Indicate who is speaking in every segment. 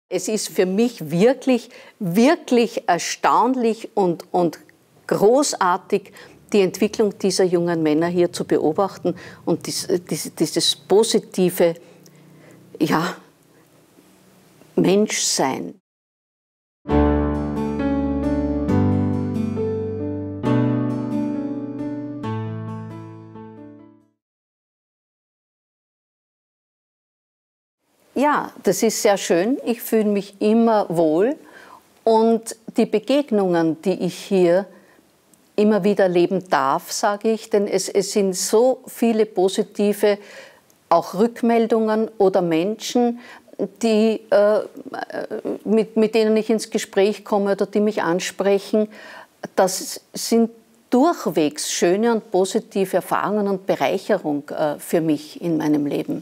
Speaker 1: Es ist für mich wirklich, wirklich erstaunlich und großartig, die Entwicklung dieser jungen Männer hier zu beobachten und dieses positive, ja, Menschsein. Ja, das ist sehr schön. Ich fühle mich immer wohl. Und die Begegnungen, die ich hier immer wieder erleben darf, sage ich, denn es sind so viele positive auch Rückmeldungen oder Menschen, die, mit denen ich ins Gespräch komme oder die mich ansprechen. Das sind durchwegs schöne und positive Erfahrungen und Bereicherung für mich in meinem Leben.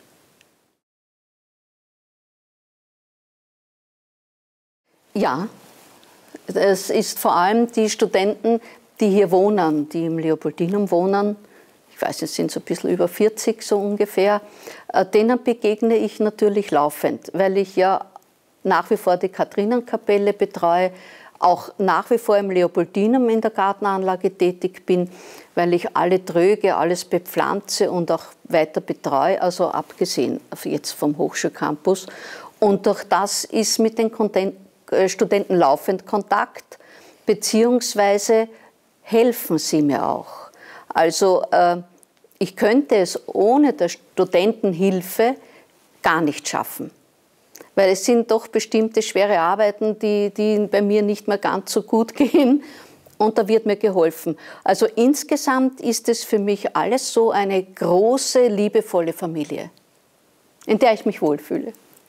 Speaker 1: Ja, es ist vor allem die Studenten, die hier wohnen, die im Leopoldinum wohnen. Ich weiß, es sind so ein bisschen über 40 so ungefähr. Denen begegne ich natürlich laufend, weil ich ja nach wie vor die Katharinenkapelle betreue, auch nach wie vor im Leopoldinum in der Gartenanlage tätig bin, weil ich alle Tröge, alles bepflanze und auch weiter betreue, also abgesehen jetzt vom Hochschulcampus. Und durch das ist mit den Studenten laufend Kontakt, beziehungsweise helfen sie mir auch. Also ich könnte es ohne der Studentenhilfe gar nicht schaffen, weil es sind doch bestimmte schwere Arbeiten, die bei mir nicht mehr ganz so gut gehen und da wird mir geholfen. Also insgesamt ist es für mich alles so eine große, liebevolle Familie, in der ich mich wohlfühle.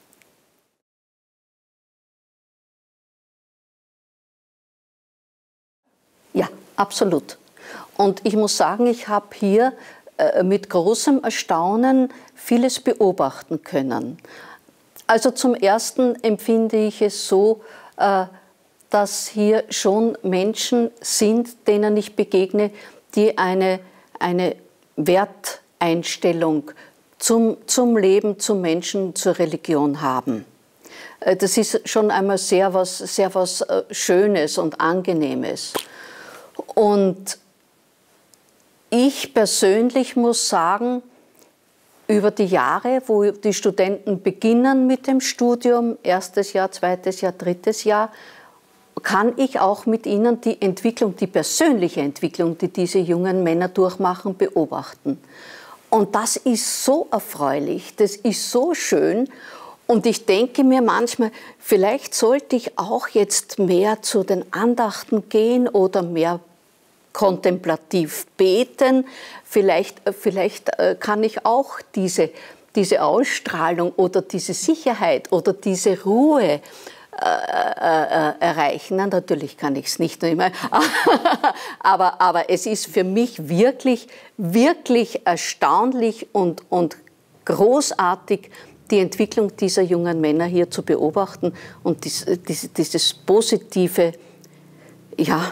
Speaker 1: Ja, absolut. Und ich muss sagen, ich habe hier mit großem Erstaunen vieles beobachten können. Also zum Ersten empfinde ich es so, dass hier schon Menschen sind, denen ich begegne, die eine Werteinstellung zum Leben, zum Menschen, zur Religion haben. Das ist schon einmal sehr was Schönes und Angenehmes. Und ich persönlich muss sagen, über die Jahre, wo die Studenten beginnen mit dem Studium, erstes Jahr, zweites Jahr, drittes Jahr, kann ich auch mit ihnen die Entwicklung, die persönliche Entwicklung, die diese jungen Männer durchmachen, beobachten. Und das ist so erfreulich, das ist so schön. Und ich denke mir manchmal, vielleicht sollte ich auch jetzt mehr zu den Andachten gehen oder mehr kontemplativ beten. Vielleicht kann ich auch diese Ausstrahlung oder diese Sicherheit oder diese Ruhe erreichen. Na, natürlich kann ich es nicht mehr, aber es ist für mich wirklich, wirklich erstaunlich und großartig, die Entwicklung dieser jungen Männer hier zu beobachten und dieses positive, ja,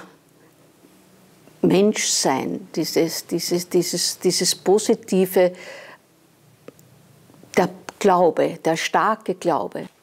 Speaker 1: Menschsein, dieses positive, der Glaube, der starke Glaube.